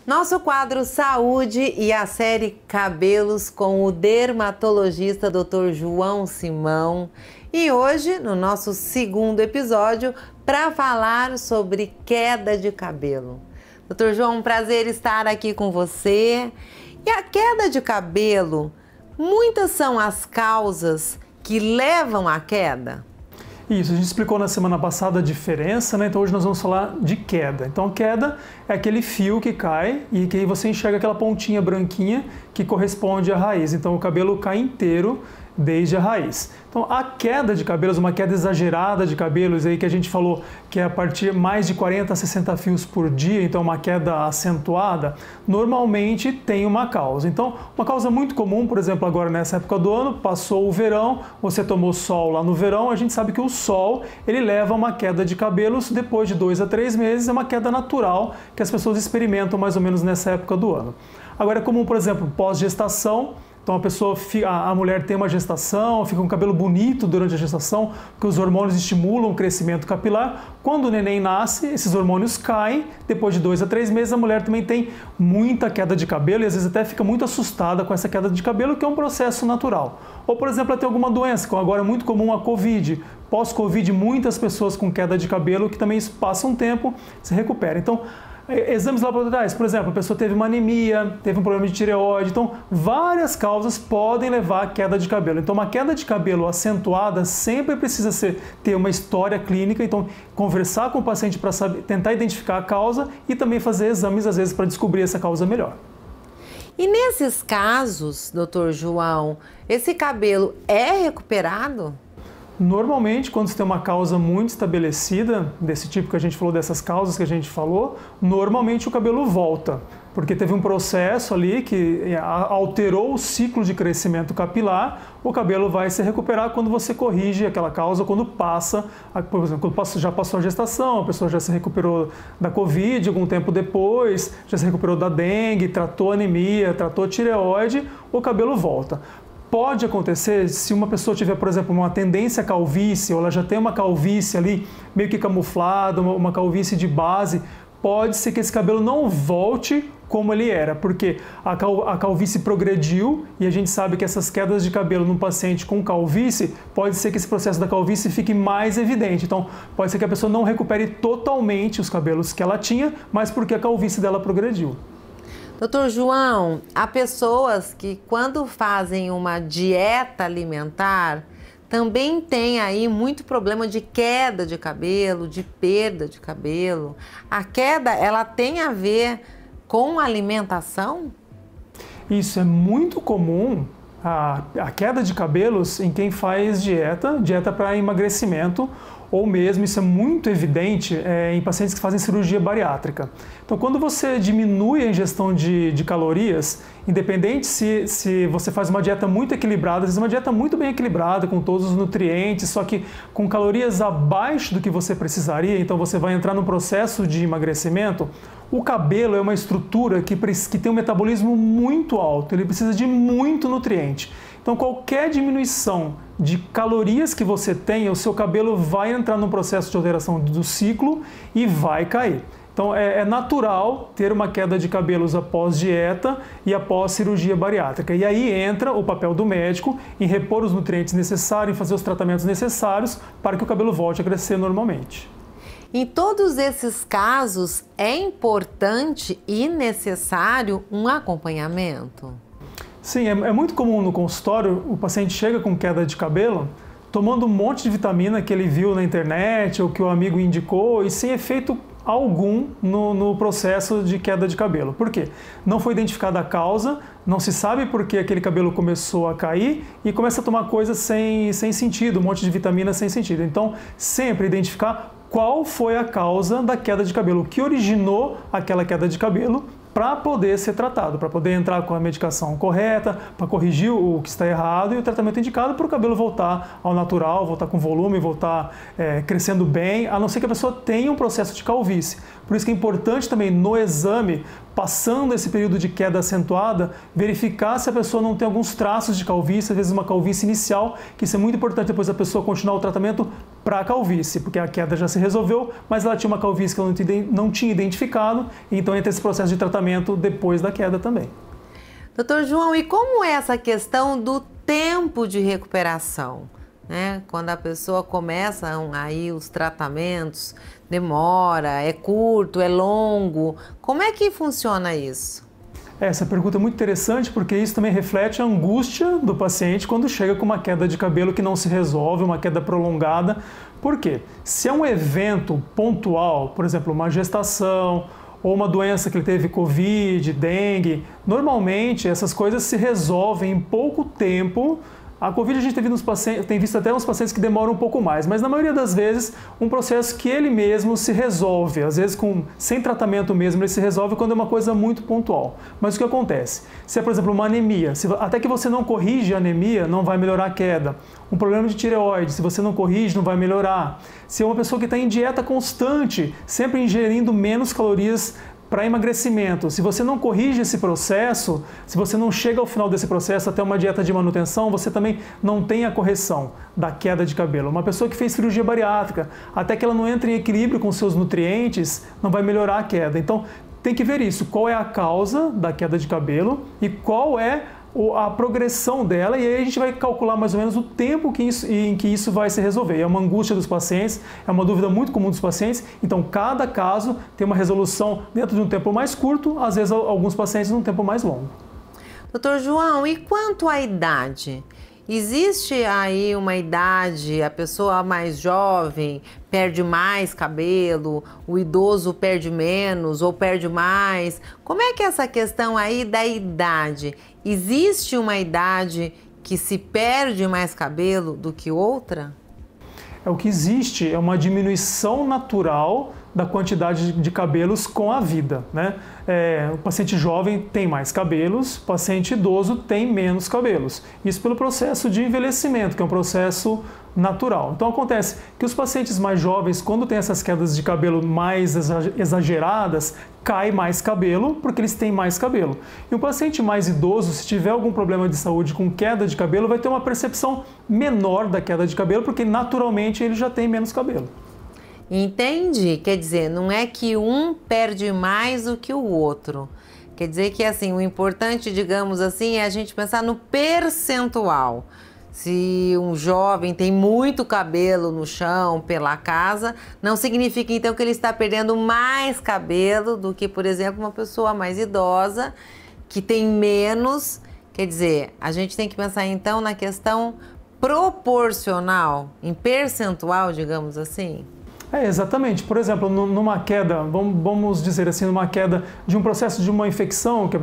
Nosso quadro Saúde e a série Cabelos com o dermatologista Dr. João Simão. E hoje, no nosso segundo episódio, para falar sobre queda de cabelo. Dr. João, um prazer estar aqui com você. E a queda de cabelo, muitas são as causas que levam à queda? Isso, a gente explicou na semana passada a diferença, né? Então hoje nós vamos falar de queda. Então a queda é aquele fio que cai e que aí você enxerga aquela pontinha branquinha que corresponde à raiz. Então o cabelo cai inteiro desde a raiz. Então a queda de cabelos, uma queda exagerada de cabelos aí que a gente falou que é a partir mais de 40 a 60 fios por dia, então uma queda acentuada, normalmente tem uma causa. Então uma causa muito comum, por exemplo, agora nessa época do ano, passou o verão, você tomou sol lá no verão, a gente sabe que o sol ele leva a uma queda de cabelos depois de 2 a 3 meses, é uma queda natural que as pessoas experimentam mais ou menos nessa época do ano. Agora é comum, por exemplo, pós-gestação. Então a mulher tem uma gestação, fica com o cabelo bonito durante a gestação, porque os hormônios estimulam o crescimento capilar. Quando o neném nasce, esses hormônios caem, depois de 2 a 3 meses a mulher também tem muita queda de cabelo e às vezes até fica muito assustada com essa queda de cabelo, que é um processo natural. Ou, por exemplo, ela tem alguma doença, como agora é muito comum a Covid. Pós-Covid, muitas pessoas com queda de cabelo que também passam um tempo, se recuperam. Então, exames laboratoriais, por exemplo, a pessoa teve uma anemia, teve um problema de tireoide, então várias causas podem levar à queda de cabelo. Então uma queda de cabelo acentuada sempre precisa ter uma história clínica, então conversar com o paciente para tentar identificar a causa e também fazer exames às vezes para descobrir essa causa melhor. E nesses casos, Dr. João, esse cabelo é recuperado? Normalmente, quando você tem uma causa muito estabelecida, desse tipo que a gente falou, dessas causas que a gente falou, normalmente o cabelo volta, porque teve um processo ali que alterou o ciclo de crescimento capilar, o cabelo vai se recuperar quando você corrige aquela causa, quando passa, por exemplo, quando já passou a gestação, a pessoa já se recuperou da Covid, algum tempo depois, já se recuperou da dengue, tratou anemia, tratou tireoide, o cabelo volta. Pode acontecer se uma pessoa tiver, por exemplo, uma tendência à calvície, ou ela já tem uma calvície ali meio que camuflada, uma calvície de base, pode ser que esse cabelo não volte como ele era, porque a calvície progrediu e a gente sabe que essas quedas de cabelo num paciente com calvície, pode ser que esse processo da calvície fique mais evidente. Então, pode ser que a pessoa não recupere totalmente os cabelos que ela tinha, mas porque a calvície dela progrediu. Doutor João, há pessoas que quando fazem uma dieta alimentar, também tem aí muito problema de queda de cabelo, de perda de cabelo. A queda, ela tem a ver com a alimentação? Isso é muito comum, a queda de cabelos em quem faz dieta para emagrecimento, ou mesmo, isso é muito evidente em pacientes que fazem cirurgia bariátrica. Então, quando você diminui a ingestão de calorias, independente se você faz uma dieta muito equilibrada, às vezes uma dieta muito bem equilibrada, com todos os nutrientes, só que com calorias abaixo do que você precisaria, então você vai entrar num processo de emagrecimento. O cabelo é uma estrutura que tem um metabolismo muito alto, ele precisa de muito nutriente. Então, qualquer diminuição de calorias que você tenha, o seu cabelo vai entrar num processo de alteração do ciclo e vai cair. Então, é natural ter uma queda de cabelos após dieta e após cirurgia bariátrica. E aí entra o papel do médico em repor os nutrientes necessários, em fazer os tratamentos necessários para que o cabelo volte a crescer normalmente. Em todos esses casos, é importante e necessário um acompanhamento? Sim, é muito comum no consultório, o paciente chega com queda de cabelo, tomando um monte de vitamina que ele viu na internet ou que o amigo indicou e sem efeito algum no processo de queda de cabelo. Por quê? Não foi identificada a causa, não se sabe por que aquele cabelo começou a cair e começa a tomar coisas sem sentido, um monte de vitamina sem sentido. Então, sempre identificar qual foi a causa da queda de cabelo, o que originou aquela queda de cabelo, para poder ser tratado, para poder entrar com a medicação correta, para corrigir o que está errado e o tratamento indicado para o cabelo voltar ao natural, voltar com volume, voltar crescendo bem, a não ser que a pessoa tenha um processo de calvície. Por isso que é importante também no exame, passando esse período de queda acentuada, verificar se a pessoa não tem alguns traços de calvície, às vezes uma calvície inicial, que isso é muito importante depois da pessoa continuar o tratamento para a calvície, porque a queda já se resolveu, mas ela tinha uma calvície que ela não tinha identificado, então entra esse processo de tratamento depois da queda também. Doutor João, e como é essa questão do tempo de recuperação? Né? Quando a pessoa começa aí os tratamentos, demora, é curto, é longo, como é que funciona isso? Essa pergunta é muito interessante porque isso também reflete a angústia do paciente quando chega com uma queda de cabelo que não se resolve, uma queda prolongada. Por quê? Se é um evento pontual, por exemplo, uma gestação ou uma doença que ele teve Covid, dengue, normalmente essas coisas se resolvem em pouco tempo. A Covid a gente tem visto até uns pacientes que demoram um pouco mais, mas na maioria das vezes um processo que ele mesmo se resolve, às vezes sem tratamento mesmo, ele se resolve quando é uma coisa muito pontual. Mas o que acontece? Se é, por exemplo, uma anemia, até que você não corrige a anemia, não vai melhorar a queda. Um problema de tireoide, se você não corrige, não vai melhorar. Se é uma pessoa que está em dieta constante, sempre ingerindo menos calorias para emagrecimento, se você não corrige esse processo, se você não chega ao final desse processo até uma dieta de manutenção, você também não tem a correção da queda de cabelo. Uma pessoa que fez cirurgia bariátrica, até que ela não entre em equilíbrio com seus nutrientes, não vai melhorar a queda. Então, tem que ver isso, qual é a causa da queda de cabelo e qual é a progressão dela, e aí a gente vai calcular mais ou menos o tempo em que isso vai se resolver. É uma angústia dos pacientes, é uma dúvida muito comum dos pacientes, então cada caso tem uma resolução dentro de um tempo mais curto, às vezes alguns pacientes num tempo mais longo. Doutor João, e quanto à idade? Existe aí uma idade, a pessoa mais jovem perde mais cabelo, o idoso perde menos ou perde mais? Como é que é essa questão aí da idade? Existe uma idade que se perde mais cabelo do que outra? O que existe é uma diminuição natural da quantidade de cabelos com a vida, né? O paciente jovem tem mais cabelos, o paciente idoso tem menos cabelos. Isso pelo processo de envelhecimento, que é um processo natural. Então acontece que os pacientes mais jovens, quando tem essas quedas de cabelo mais exageradas, cai mais cabelo porque eles têm mais cabelo. E o paciente mais idoso, se tiver algum problema de saúde com queda de cabelo, vai ter uma percepção menor da queda de cabelo porque naturalmente ele já tem menos cabelo. Entendi. Quer dizer, não é que um perde mais do que o outro. Quer dizer que assim, o importante, digamos assim, é a gente pensar no percentual. Se um jovem tem muito cabelo no chão, pela casa, não significa então que ele está perdendo mais cabelo do que, por exemplo, uma pessoa mais idosa que tem menos. Quer dizer, a gente tem que pensar então na questão proporcional, em percentual, digamos assim. Exatamente. Por exemplo, numa queda, vamos dizer assim, numa queda de um processo de uma infecção que a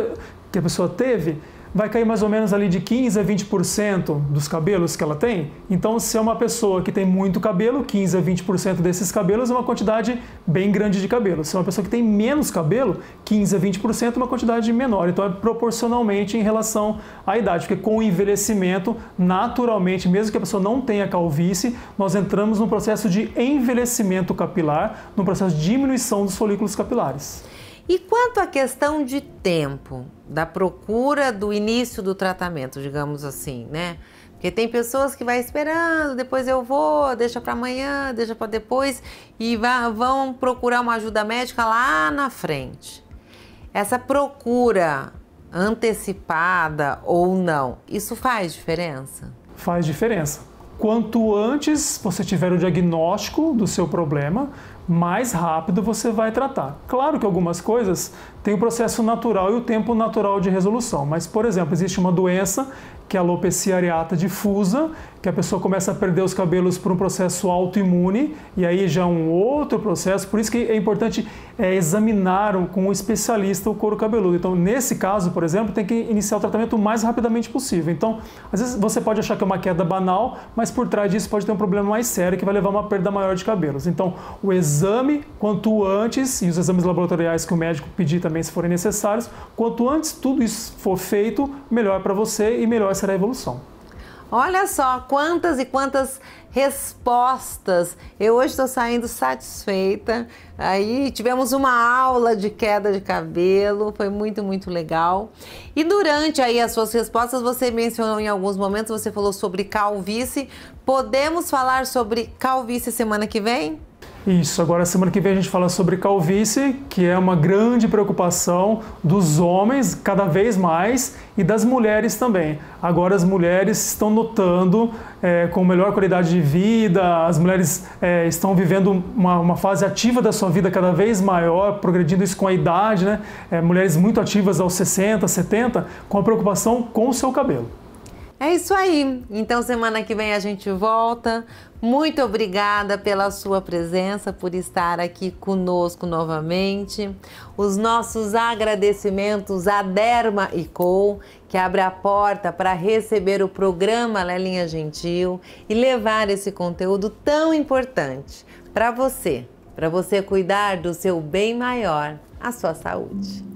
pessoa teve, vai cair mais ou menos ali de 15% a 20% dos cabelos que ela tem. Então, se é uma pessoa que tem muito cabelo, 15% a 20% desses cabelos é uma quantidade bem grande de cabelo. Se é uma pessoa que tem menos cabelo, 15% a 20% é uma quantidade menor. Então, é proporcionalmente em relação à idade, porque com o envelhecimento, naturalmente, mesmo que a pessoa não tenha calvície, nós entramos num processo de envelhecimento capilar, num processo de diminuição dos folículos capilares. E quanto à questão de tempo, da procura do início do tratamento, digamos assim, né? Porque tem pessoas que vai esperando, depois eu vou, deixa para amanhã, deixa para depois e vão procurar uma ajuda médica lá na frente. Essa procura antecipada ou não, isso faz diferença? Faz diferença. Quanto antes você tiver o diagnóstico do seu problema, mais rápido você vai tratar. Claro que algumas coisas têm o processo natural e o tempo natural de resolução, mas, por exemplo, existe uma doença que é a alopecia areata difusa, que a pessoa começa a perder os cabelos por um processo autoimune, e aí já é um outro processo, por isso que é importante examinar com um especialista o couro cabeludo. Então, nesse caso, por exemplo, tem que iniciar o tratamento o mais rapidamente possível. Então, às vezes você pode achar que é uma queda banal, mas por trás disso pode ter um problema mais sério que vai levar a uma perda maior de cabelos. Então, o exame, quanto antes, e os exames laboratoriais que o médico pedir também, se forem necessários, quanto antes tudo isso for feito, melhor para você e melhor será a evolução. Olha só quantas e quantas respostas. Eu hoje estou saindo satisfeita. Aí tivemos uma aula de queda de cabelo, foi muito, muito legal. E durante aí as suas respostas, você mencionou em alguns momentos, você falou sobre calvície. Podemos falar sobre calvície semana que vem? Isso, agora semana que vem a gente fala sobre calvície, que é uma grande preocupação dos homens cada vez mais e das mulheres também. Agora as mulheres estão notando com melhor qualidade de vida, as mulheres estão vivendo uma fase ativa da sua vida cada vez maior, progredindo isso com a idade, né? Mulheres muito ativas aos 60, 70, com a preocupação com o seu cabelo. É isso aí. Então semana que vem a gente volta. Muito obrigada pela sua presença, por estar aqui conosco novamente. Os nossos agradecimentos à Derma & Co, que abre a porta para receber o programa Lelinha Gentil e levar esse conteúdo tão importante para você cuidar do seu bem maior, a sua saúde.